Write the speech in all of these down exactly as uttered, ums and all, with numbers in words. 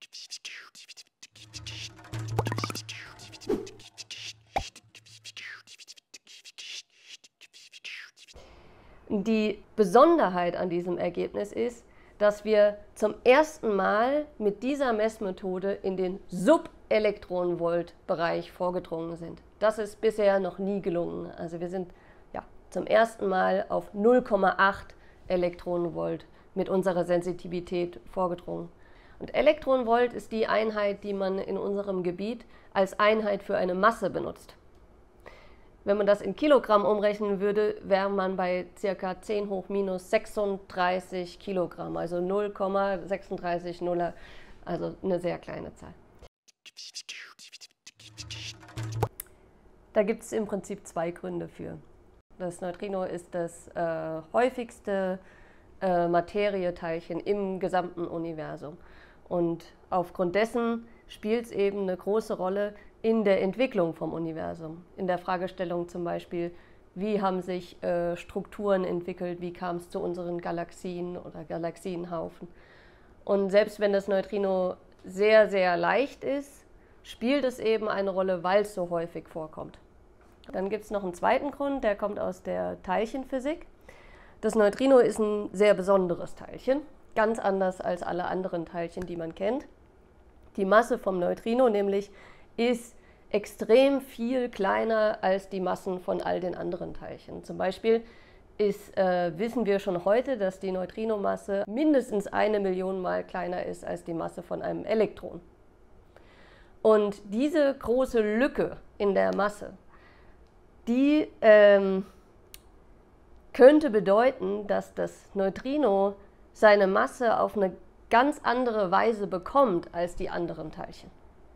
Die Besonderheit an diesem Ergebnis ist, dass wir zum ersten Mal mit dieser Messmethode in den Subelektronenvolt-Bereich vorgedrungen sind. Das ist bisher noch nie gelungen. Also wir sind ja, zum ersten Mal auf null Komma acht Elektronenvolt mit unserer Sensitivität vorgedrungen. Und Elektronenvolt ist die Einheit, die man in unserem Gebiet als Einheit für eine Masse benutzt. Wenn man das in Kilogramm umrechnen würde, wäre man bei ca. zehn hoch minus sechsunddreißig Kilogramm, also null Komma sechs drei null, also eine sehr kleine Zahl. Da gibt es im Prinzip zwei Gründe für. Das Neutrino ist das äh, häufigste äh, Materieteilchen im gesamten Universum. Und aufgrund dessen spielt es eben eine große Rolle in der Entwicklung vom Universum. In der Fragestellung zum Beispiel, wie haben sich äh, Strukturen entwickelt, wie kam es zu unseren Galaxien oder Galaxienhaufen. Und selbst wenn das Neutrino sehr, sehr leicht ist, spielt es eben eine Rolle, weil es so häufig vorkommt. Dann gibt es noch einen zweiten Grund, der kommt aus der Teilchenphysik. Das Neutrino ist ein sehr besonderes Teilchen, ganz anders als alle anderen Teilchen, die man kennt. Die Masse vom Neutrino nämlich ist extrem viel kleiner als die Massen von all den anderen Teilchen. Zum Beispiel ist, äh, wissen wir schon heute, dass die Neutrinomasse mindestens eine Million Mal kleiner ist als die Masse von einem Elektron. Und diese große Lücke in der Masse, die ähm, könnte bedeuten, dass das Neutrino seine Masse auf eine ganz andere Weise bekommt als die anderen Teilchen.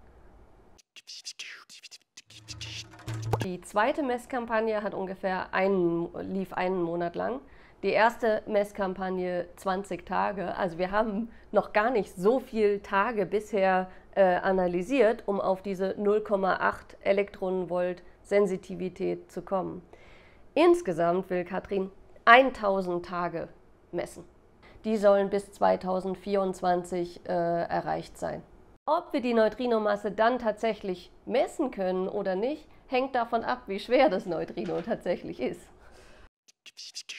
Die zweite Messkampagne hat ungefähr einen, lief einen Monat lang. Die erste Messkampagne zwanzig Tage. Also wir haben noch gar nicht so viele Tage bisher äh, analysiert, um auf diese null Komma acht Elektronenvolt Sensitivität zu kommen. Insgesamt will Katrin tausend Tage messen. Die sollen bis zweitausendvierundzwanzig äh, erreicht sein. Ob wir die Neutrinomasse dann tatsächlich messen können oder nicht, hängt davon ab, wie schwer das Neutrino tatsächlich ist.